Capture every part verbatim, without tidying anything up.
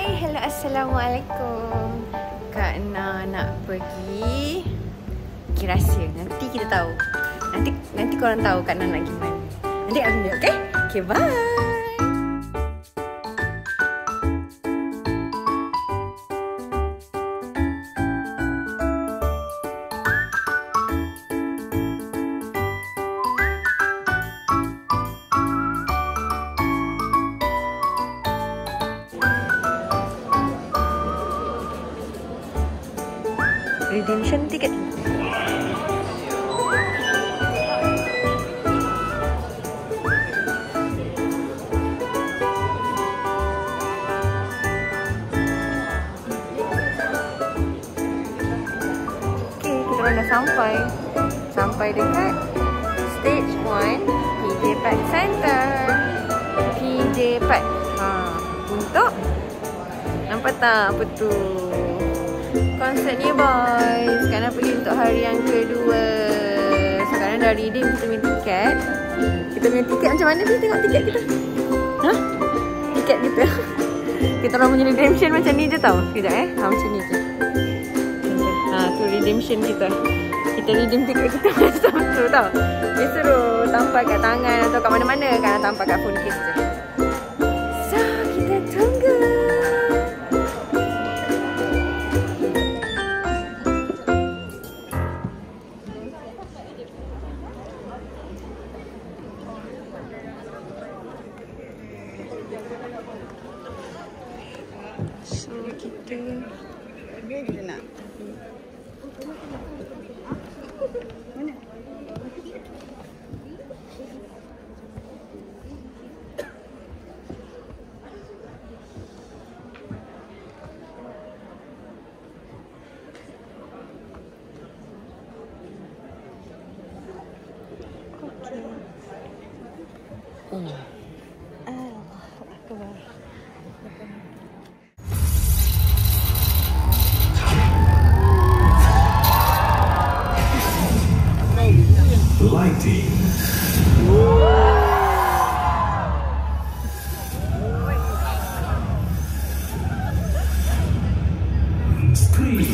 Hai, hello, assalamualaikum. Kak Na nak pergi Kirasa. Nanti kita tahu. Nanti nanti korang tahu Kak Na nak pergi mana. Nanti aku tunjuk, okey? Okay, bye. Redemption ticket. Okay, kita orang dah sampai. Sampai dekat stage one P J Park Center. P J Park. Ha, untuk nampak tak apa tu? Konsert ni boys. Sekarang pergi untuk hari yang kedua. Sekarang dah redeem kita punya tiket. Kita punya tiket macam mana sih? Tengok tiket kita. Hah? Tiket kita. Kita orang punya redemption macam ni je tau. Sekejap eh. Ha, macam ni je. Ha, tu redemption kita. Kita redeem tiket kita macam tu tau. Dia suruh tampal kat tangan atau kat mana-mana kan. Tampal kat phone case je. So, kita tunggu. So kita dia kita nak mana? Okey. Oh. Allahu Akbar. Lighting. Screen.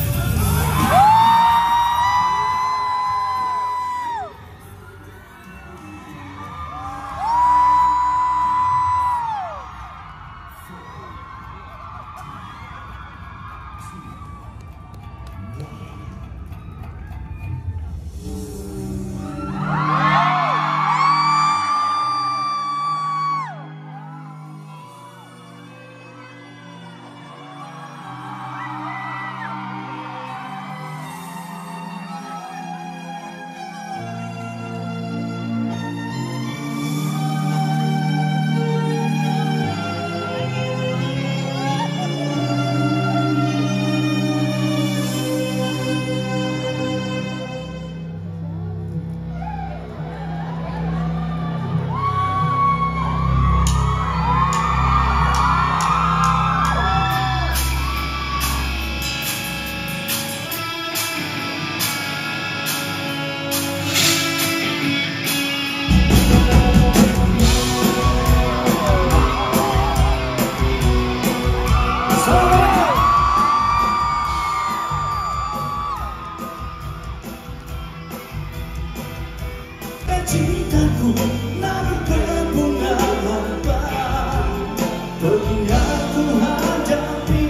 Cintaku namun berbunga hampa, pernah ku hadapi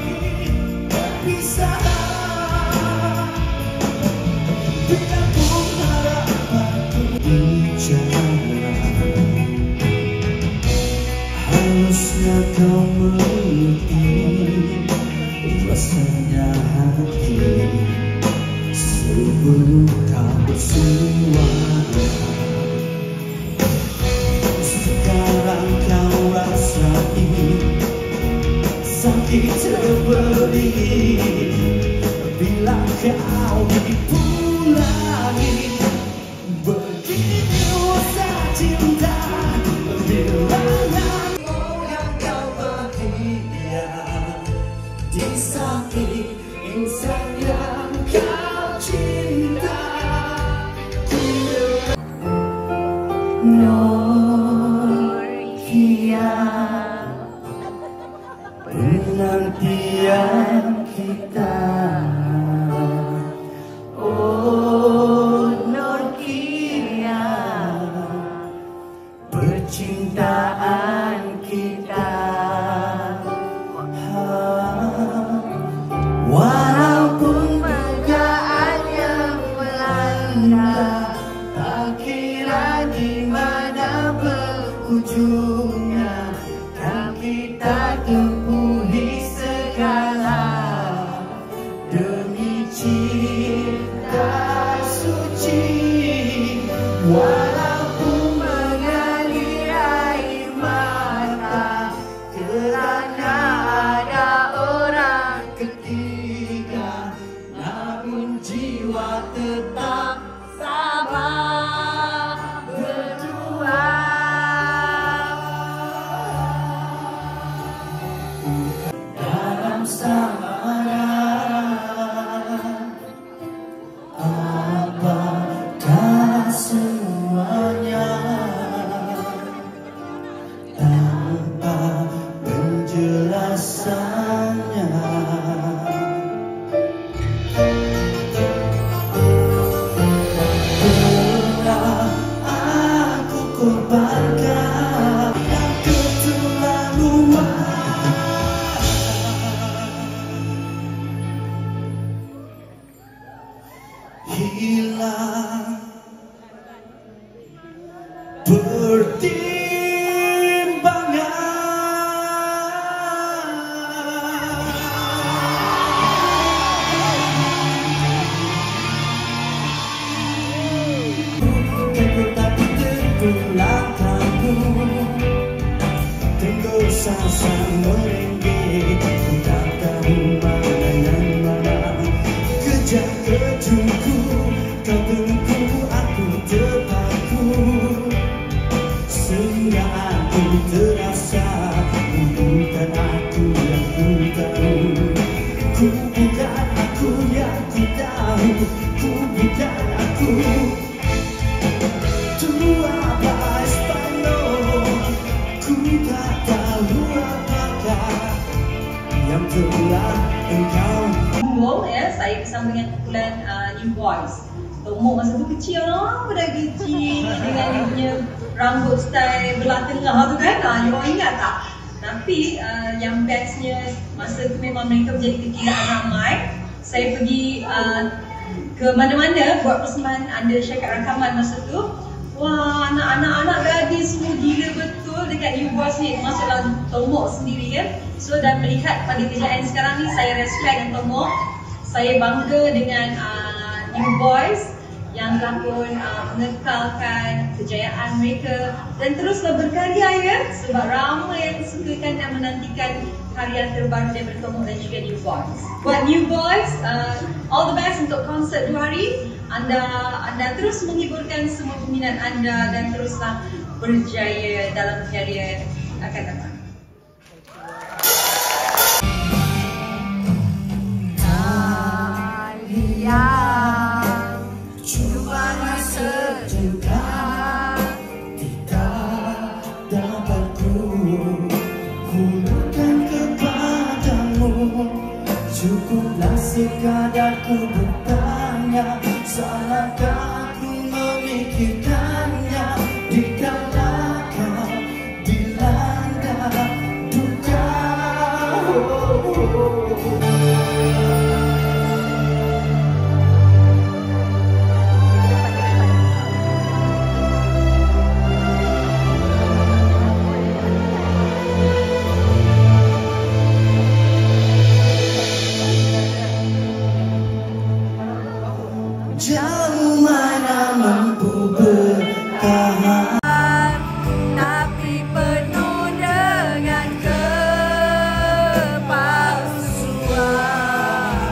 perpisahan. Bila ku harapanku bicara, harusnya kau mengerti rasanya hati sebelum kau bersuara. Sakit terberi bila kau dipulangi. Begitu rasa cinta bilangan yang kau bahagia di samping insan yang kau cinta. Nokia penantian kita. Oh Norkia, percintaan kita. Walaupun dugaan yang melanda, tak kira di mana berujungnya, kan kita tempuhi segala demi cinta suci. Walaupun mengalir air mata kerana ada orang ketiga, namun jiwa tetap sama berdua. Dalam samara, apakah semuanya tanpa penjelasannya? Pernah aku korbankan yang keterlaluan, hilang pertimbangan. Terpulang kamu tergesa-gesa merenggek, ku tak tahu mana yang mana. Kejar kejutku, kau tunggu aku terpaku, sehingga aku terasa bukan aku yang ku tahu. Ku bukan aku yang ku tahu, ku bukan aku. Tua Espanyol, ku tak tahu apakah yang telah engkau. Duo ya, saya bersama dengan kumpulan uh, New Boys. Tomok masa tu kecil lah, dah kecil dengan dia punya rambut style belah tengah tu kan. Ha, you orang ingat tak? Tapi uh, yang bestnya masa tu memang mereka menjadi kekiraan ramai. Saya pergi uh, ke mana-mana buat persembahan under syarikat rakaman masa tu. Wah, anak-anak gadis semua gila betul dekat New Boys ni, termasuklah Tomok sendiri kan. So dan melihat pada kejayaan sekarang ni, saya respect dengan Tomok. Saya bangga dengan uh, New Boys yang telah pun uh, mengekalkan kejayaan mereka dan teruslah berkarya ya, sebab ramai yang sukakan dan menantikan karya terbaru daripada Tomok dan juga New Boys. Buat New Boys, uh, all the best untuk konsert dua hari. Anda anda terus menghiburkan semua peminat anda dan teruslah berjaya dalam karya akan datang. Kalian cuma sejenak, tidak dapat ku hulurkan kepadamu. Cukuplah sekadar ku bertanya, salahkah aku memikirkannya dikala kau dilanda duka. Jauh mana mampu bertahan, tapi penuh dengan kepalsuan.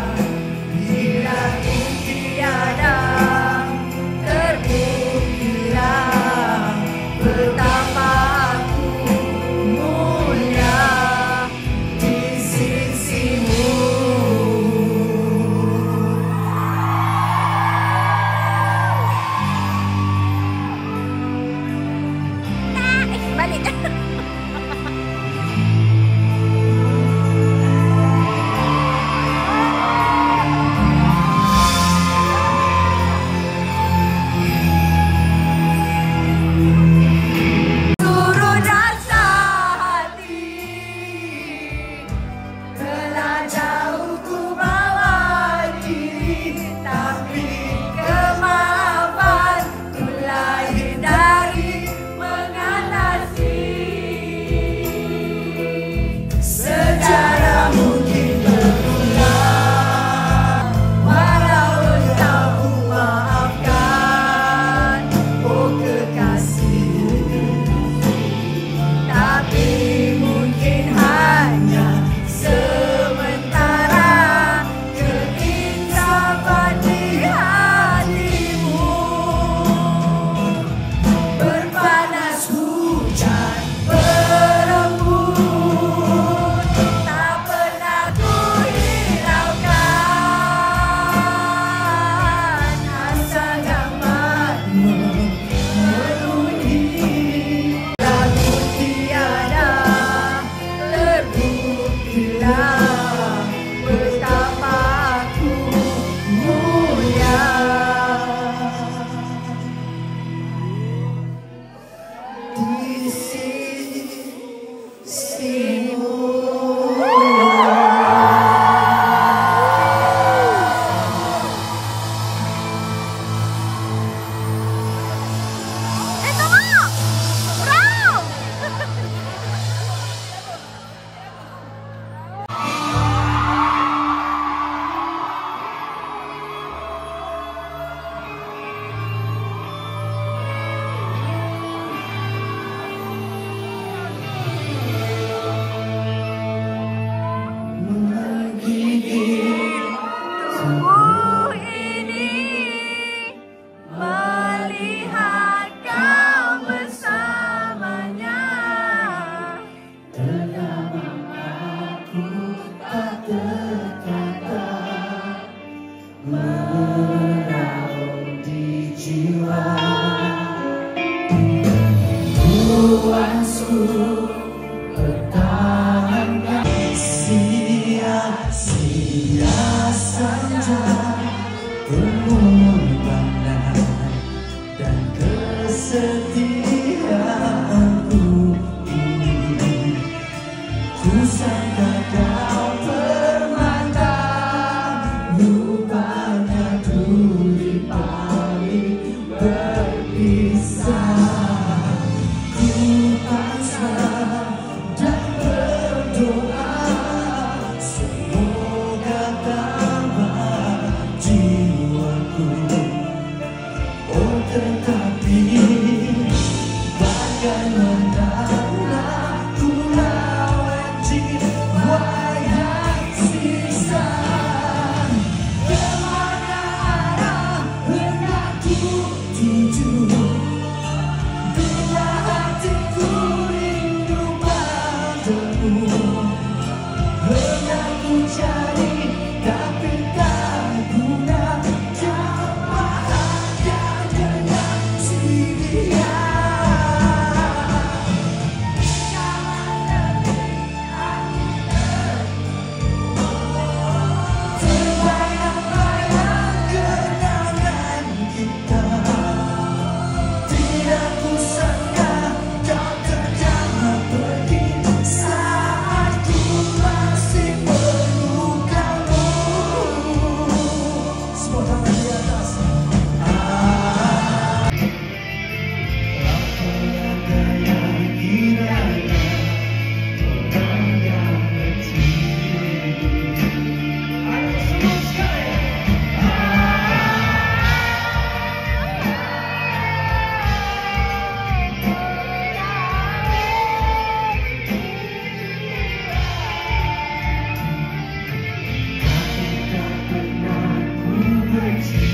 mulia, betapa aku mulia. Di sisimu. Merau di jiwa, nuansu pertahankan. Sia-sia saja pengorbanan dan kesetiaanku ini. Ku sangka kau permata, rupanya duri paling berpisah. Ku pasrah dan berdoa, semoga tambah jiwaku. Oh tetapi bagaimana ku lawan jiwa yang sisa. Kemana arah hendak ku tuju, bila hatiku rindu padamu. Hendak ku cari tapi tak guna, kau bahagia dengan si dia. Terbayang-bayang kenangan kita, tidak ku sangka kau terjang pergi saat ku masih perlu kamu. Semua tangan di atas. Ah, apa ada yang kiranya orang yang kecil. Ayo semua sekali. Tak pernah ku benci.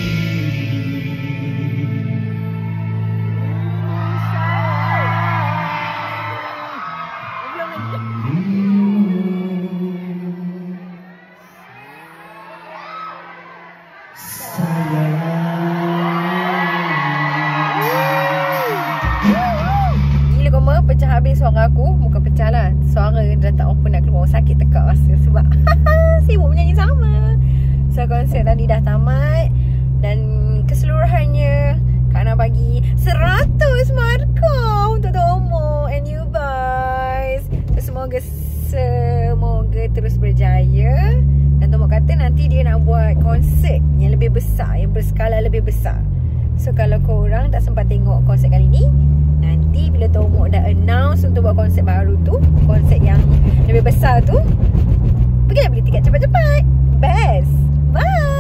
Gila Koma, pecah habis suara aku. Bukan pecah lah, suara dah tak apa nak keluar. Sakit tekak rasa sebab sibuk menyanyi sama. So konsert tadi dah tamat, dan keseluruhannya Kak Ana bagi seratus markah untuk Tomo and you guys. So, semoga Semoga terus berjaya. Dan Tomo kata nanti dia nak buat konsert yang lebih besar, yang berskala lebih besar. So kalau korang tak sempat tengok konsert kali ni, nanti bila Tomo dah announce untuk buat konsert baru tu, konsert yang lebih besar tu, pergilah beli tiket cepat-cepat. Best. Bye.